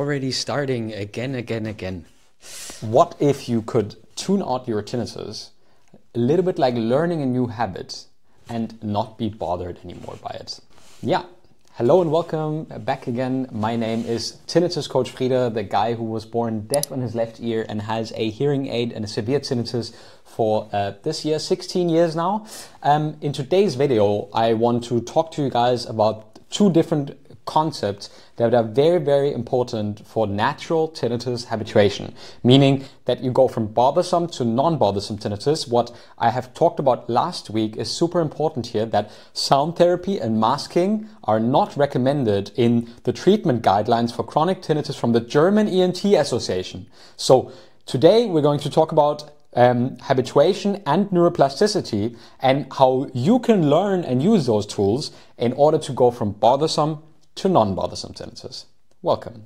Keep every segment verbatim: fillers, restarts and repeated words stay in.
already starting again, again, again. What if you could tune out your tinnitus, a little bit like learning a new habit, and not be bothered anymore by it? Yeah. Hello and welcome back again. My name is Tinnitus Coach Frieder, the guy who was born deaf on his left ear and has a hearing aid and a severe tinnitus for uh, this year, sixteen years now. Um, in today's video, I want to talk to you guys about two different concepts that are very, very important for natural tinnitus habituation, meaning that you go from bothersome to non-bothersome tinnitus. What I have talked about last week is super important here, that sound therapy and masking are not recommended in the treatment guidelines for chronic tinnitus from the German E N T Association. So today we're going to talk about Um, habituation and neuroplasticity and how you can learn and use those tools in order to go from bothersome to non-bothersome tinnitus. Welcome.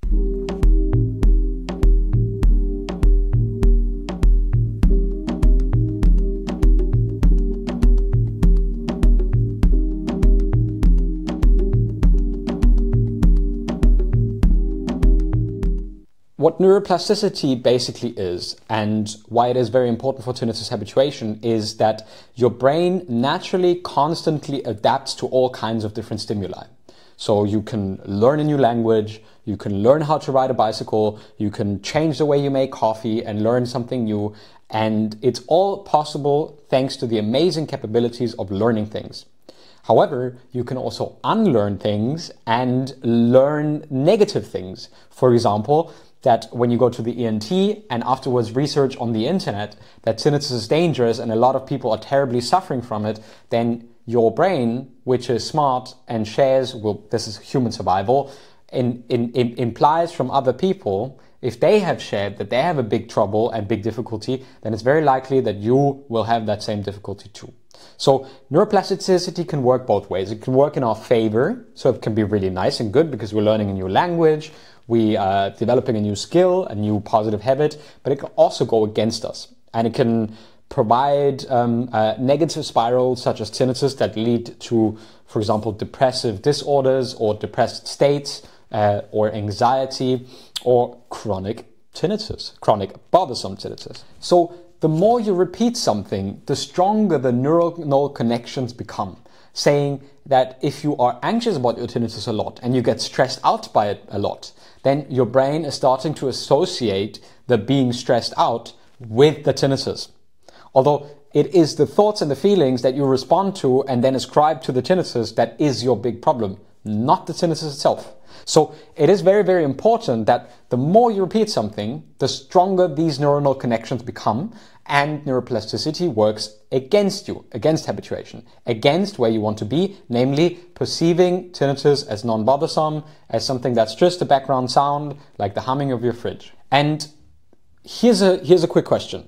What neuroplasticity basically is, and why it is very important for tinnitus habituation, is that your brain naturally constantly adapts to all kinds of different stimuli. So you can learn a new language, you can learn how to ride a bicycle, you can change the way you make coffee and learn something new, and it's all possible thanks to the amazing capabilities of learning things. However, you can also unlearn things and learn negative things. For example, that when you go to the E N T and afterwards research on the internet that tinnitus is dangerous and a lot of people are terribly suffering from it, then your brain, which is smart and shares, well, this is human survival, in, in, in, implies from other people, if they have shared that they have a big trouble and big difficulty, then it's very likely that you will have that same difficulty too. So neuroplasticity can work both ways. It can work in our favor, so it can be really nice and good because we're learning a new language, we are developing a new skill, a new positive habit, but it can also go against us. And it can provide um, uh, negative spirals such as tinnitus that lead to, for example, depressive disorders or depressed states uh, or anxiety or chronic tinnitus, chronic bothersome tinnitus. So the more you repeat something, the stronger the neuronal connections become, saying that if you are anxious about your tinnitus a lot and you get stressed out by it a lot, then your brain is starting to associate the being stressed out with the tinnitus. Although it is the thoughts and the feelings that you respond to and then ascribe to the tinnitus that is your big problem, not the tinnitus itself. So it is very, very important that the more you repeat something, the stronger these neuronal connections become, and neuroplasticity works against you, against habituation, against where you want to be, namely perceiving tinnitus as non-bothersome, as something that's just a background sound, like the humming of your fridge. And here's a, here's a quick question.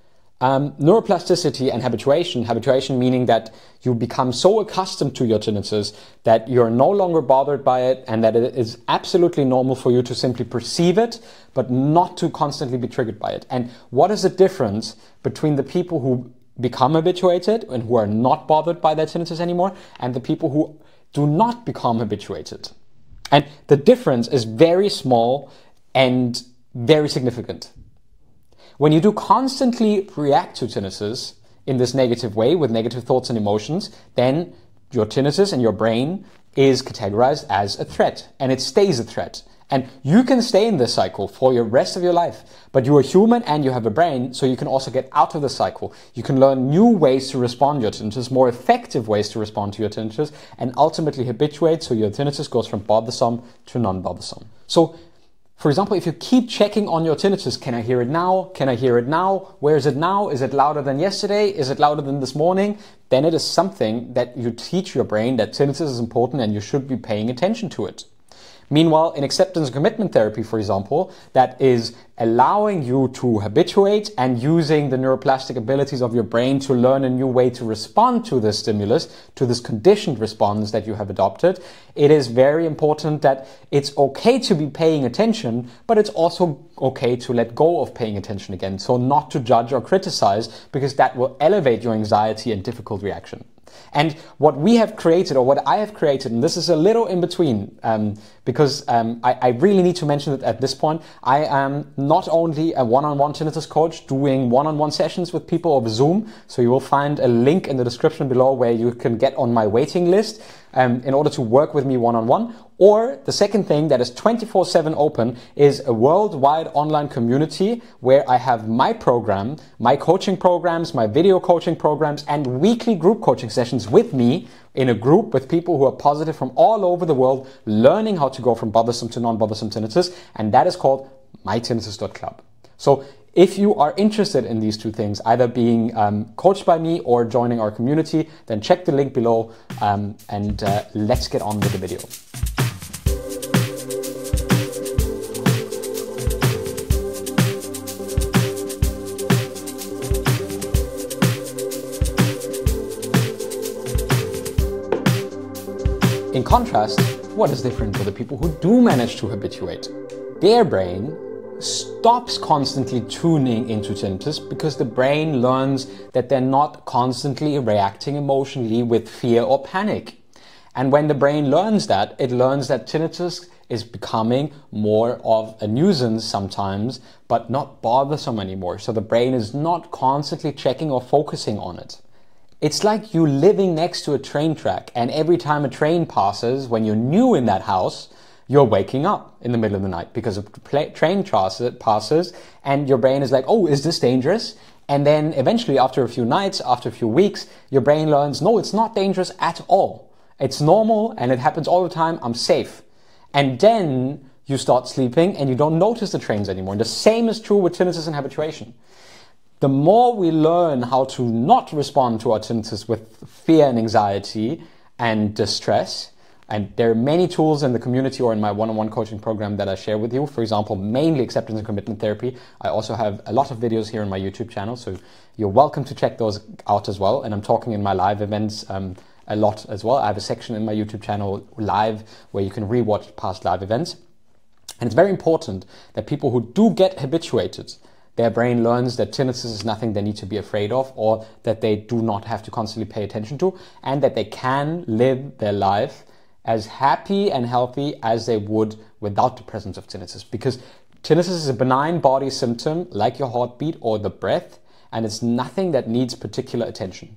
Um, neuroplasticity and habituation, habituation meaning that you become so accustomed to your tinnitus that you're no longer bothered by it and that it is absolutely normal for you to simply perceive it, but not to constantly be triggered by it. And what is the difference between the people who become habituated and who are not bothered by their tinnitus anymore and the people who do not become habituated? And the difference is very small and very significant. When you do constantly react to tinnitus in this negative way with negative thoughts and emotions, then your tinnitus and your brain is categorized as a threat, and it stays a threat. And you can stay in this cycle for the rest of your life, but you are human and you have a brain, so you can also get out of the cycle. You can learn new ways to respond to your tinnitus, more effective ways to respond to your tinnitus, and ultimately habituate so your tinnitus goes from bothersome to non-bothersome. So, for example, if you keep checking on your tinnitus, can I hear it now? Can I hear it now? Where is it now? Is it louder than yesterday? Is it louder than this morning? Then it is something that you teach your brain that tinnitus is important and you should be paying attention to it. Meanwhile, in acceptance and commitment therapy, for example, that is allowing you to habituate and using the neuroplastic abilities of your brain to learn a new way to respond to this stimulus, to this conditioned response that you have adopted, it is very important that it's okay to be paying attention, but it's also okay to let go of paying attention again. So not to judge or criticize, because that will elevate your anxiety and difficult reaction. And what we have created, or what I have created, and this is a little in between, um, because um, I, I really need to mention it at this point, I am not only a one-on-one tinnitus coach doing one-on-one sessions with people over Zoom, so you will find a link in the description below where you can get on my waiting list um, in order to work with me one-on-one. Or the second thing that is twenty-four seven open is a worldwide online community where I have my program, my coaching programs, my video coaching programs, and weekly group coaching sessions with me in a group with people who are positive from all over the world, learning how to go from bothersome to non-bothersome tinnitus, and that is called my tinnitus dot club. So if you are interested in these two things, either being um, coached by me or joining our community, then check the link below um, and uh, let's get on with the video. In contrast, what is different for the people who do manage to habituate? Their brain stops constantly tuning into tinnitus because the brain learns that they're not constantly reacting emotionally with fear or panic. And when the brain learns that, it learns that tinnitus is becoming more of a nuisance sometimes, but not bothersome anymore. So the brain is not constantly checking or focusing on it. It's like you living next to a train track, and every time a train passes, when you're new in that house, you're waking up in the middle of the night because a train passes and your brain is like, oh, is this dangerous? And then eventually after a few nights, after a few weeks, your brain learns, no, it's not dangerous at all. It's normal and it happens all the time. I'm safe. And then you start sleeping and you don't notice the trains anymore. And the same is true with tinnitus and habituation. The more we learn how to not respond to our tinnitus with fear and anxiety and distress, and there are many tools in the community or in my one-on-one coaching program that I share with you. For example, mainly acceptance and commitment therapy. I also have a lot of videos here on my YouTube channel, so you're welcome to check those out as well. And I'm talking in my live events um, a lot as well. I have a section in my YouTube channel live where you can rewatch past live events. And it's very important that people who do get habituated, their brain learns that tinnitus is nothing they need to be afraid of, or that they do not have to constantly pay attention to, and that they can live their life as happy and healthy as they would without the presence of tinnitus. Because tinnitus is a benign body symptom like your heartbeat or the breath, and it's nothing that needs particular attention.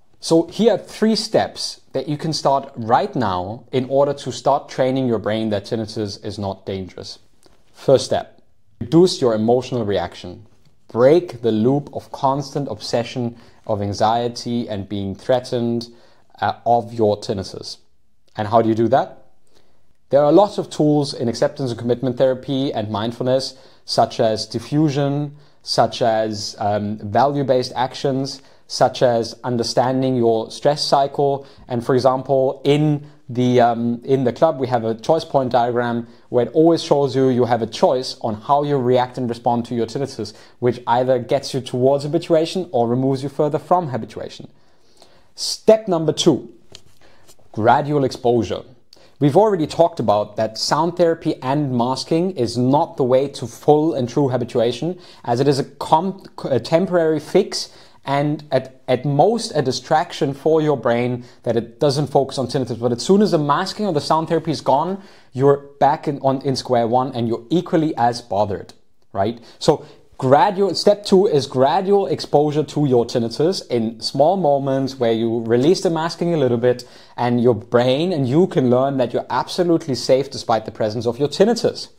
So here are three steps that you can start right now in order to start training your brain that tinnitus is not dangerous. First step, reduce your emotional reaction. Break the loop of constant obsession, of anxiety and being threatened uh, of your tinnitus. And how do you do that? There are lots of tools in acceptance and commitment therapy and mindfulness, such as diffusion, such as um, value-based actions, such as understanding your stress cycle. And for example, in the um, in the club, we have a choice point diagram where it always shows you you have a choice on how you react and respond to your tinnitus, which either gets you towards habituation or removes you further from habituation. Step number two, gradual exposure. We've already talked about that sound therapy and masking is not the way to full and true habituation, as it is a, com a temporary fix and at, at most a distraction for your brain that it doesn't focus on tinnitus. But as soon as the masking or the sound therapy is gone, you're back in, on, in square one and you're equally as bothered, right? So gradual, step two is gradual exposure to your tinnitus in small moments where you release the masking a little bit and your brain and you can learn that you're absolutely safe despite the presence of your tinnitus.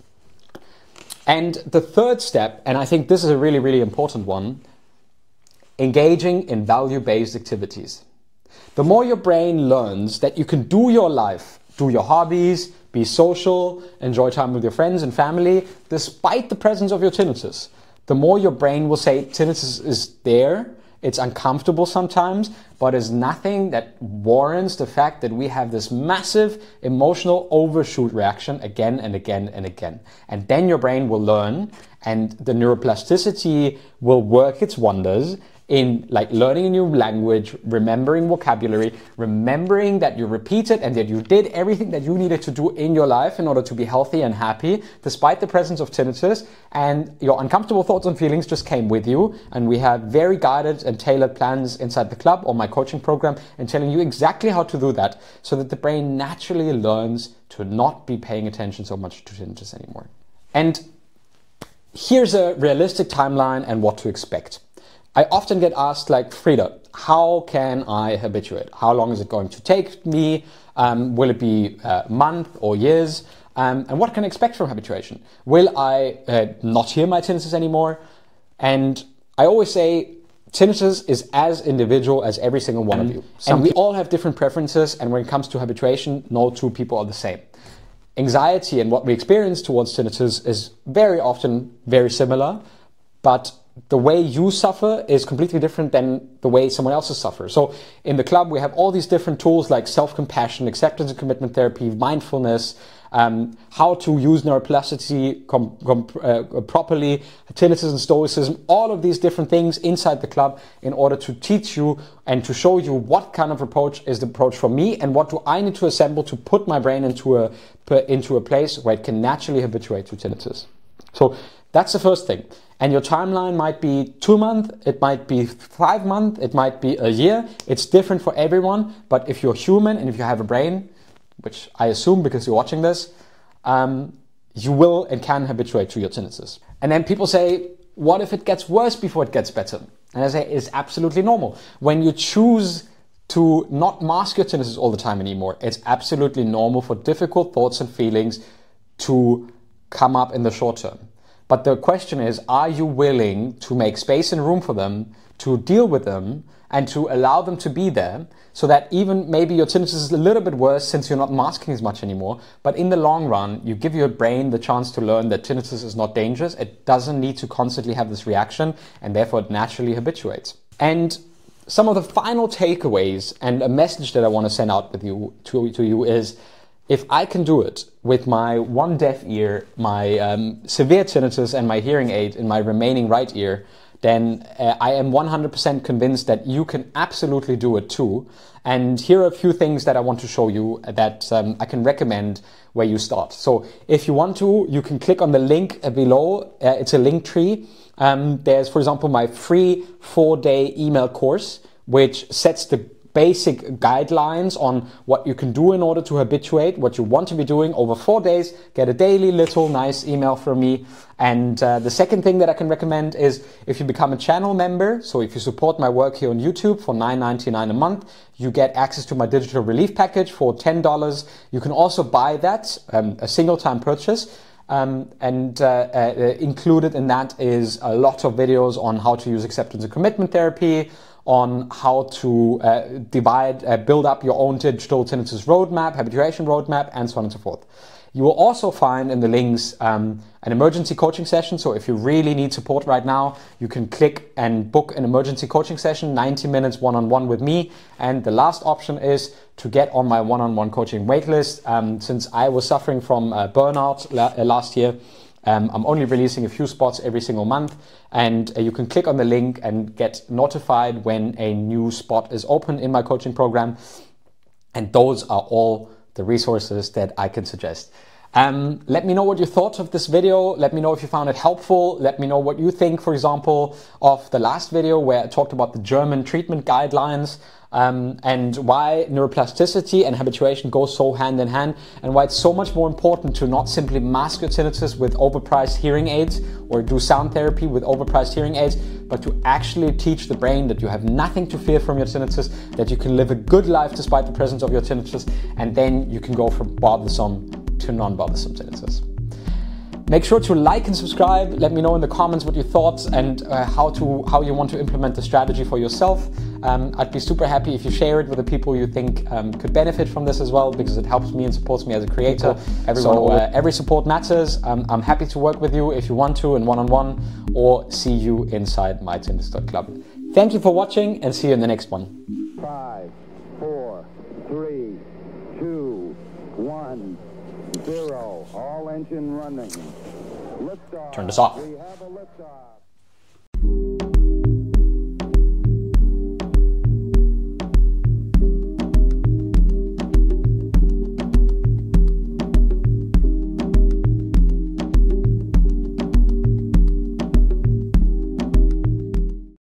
And the third step, and I think this is a really, really important one, engaging in value-based activities. The more your brain learns that you can do your life, do your hobbies, be social, enjoy time with your friends and family, despite the presence of your tinnitus, the more your brain will say tinnitus is there, it's uncomfortable sometimes, but it's nothing that warrants the fact that we have this massive emotional overshoot reaction again and again and again. And then your brain will learn and the neuroplasticity will work its wonders in like learning a new language, remembering vocabulary, remembering that you repeated and that you did everything that you needed to do in your life in order to be healthy and happy, despite the presence of tinnitus, and your uncomfortable thoughts and feelings just came with you. And we have very guided and tailored plans inside the club or my coaching program and telling you exactly how to do that so that the brain naturally learns to not be paying attention so much to tinnitus anymore. And here's a realistic timeline and what to expect. I often get asked, like, Frida, how can I habituate? How long is it going to take me? Um, will it be a month or years? Um, and what can I expect from habituation? Will I uh, not hear my tinnitus anymore? And I always say, tinnitus is as individual as every single one of you. And we all have different preferences, and when it comes to habituation, no two people are the same. Anxiety and what we experience towards tinnitus is very often very similar, but the way you suffer is completely different than the way someone else suffers. So in the club, we have all these different tools like self-compassion, acceptance and commitment therapy, mindfulness, um, how to use neuroplasticity com com uh, properly, tinnitus and stoicism, all of these different things inside the club in order to teach you and to show you what kind of approach is the approach for me and what do I need to assemble to put my brain into a, into a place where it can naturally habituate to tinnitus. So that's the first thing. And your timeline might be two months, it might be five months, it might be a year. It's different for everyone. But if you're human and if you have a brain, which I assume because you're watching this, um, you will and can habituate to your tinnitus. And then people say, what if it gets worse before it gets better? And I say, it's absolutely normal. When you choose to not mask your tinnitus all the time anymore, it's absolutely normal for difficult thoughts and feelings to come up in the short term. But the question is, are you willing to make space and room for them, to deal with them, and to allow them to be there, so that even maybe your tinnitus is a little bit worse since you're not masking as much anymore, but in the long run, you give your brain the chance to learn that tinnitus is not dangerous, it doesn't need to constantly have this reaction, and therefore it naturally habituates. And some of the final takeaways and a message that I want to send out with you to, to you is, if I can do it with my one deaf ear, my um, severe tinnitus and my hearing aid in my remaining right ear, then uh, I am one hundred percent convinced that you can absolutely do it too. And here are a few things that I want to show you that um, I can recommend where you start. So if you want to, you can click on the link below. Uh, it's a link tree. Um, there's, for example, my free four-day email course, which sets the basic guidelines on what you can do in order to habituate, what you want to be doing over four days. Get a daily little nice email from me. And uh, the second thing that I can recommend is if you become a channel member, so if you support my work here on YouTube for nine ninety-nine a month, you get access to my digital relief package for ten dollars. You can also buy that, um, a single time purchase. Um, and uh, uh, included in that is a lot of videos on how to use acceptance and commitment therapy, on how to uh, divide, uh, build up your own digital tinnitus roadmap, habituation roadmap, and so on and so forth. You will also find in the links um, an emergency coaching session. So if you really need support right now, you can click and book an emergency coaching session, ninety minutes one-on-one with me. And the last option is to get on my one-on-one coaching waitlist. Um, since I was suffering from uh, burnout la last year, Um, I'm only releasing a few spots every single month, and uh, you can click on the link and get notified when a new spot is open in my coaching program. And those are all the resources that I can suggest. Um, let me know what you thought of this video. Let me know if you found it helpful. Let me know what you think, for example, of the last video where I talked about the German treatment guidelines. Um, and why neuroplasticity and habituation go so hand in hand, and why it's so much more important to not simply mask your tinnitus with overpriced hearing aids or do sound therapy with overpriced hearing aids, but to actually teach the brain that you have nothing to fear from your tinnitus, that you can live a good life despite the presence of your tinnitus, and then you can go from bothersome to non-bothersome tinnitus. Make sure to like and subscribe. Let me know in the comments what you thought and uh, how to how you want to implement the strategy for yourself. Um, I'd be super happy if you share it with the people you think um, could benefit from this as well, because it helps me and supports me as a creator. So uh, every support matters. Um, I'm happy to work with you if you want to in one-on-one, or see you inside my tinnitus dot club. Thank you for watching, and see you in the next one. Five, four, three, two, one, zero. All engine running. Liftoff. Turn this off. We have a liftoff.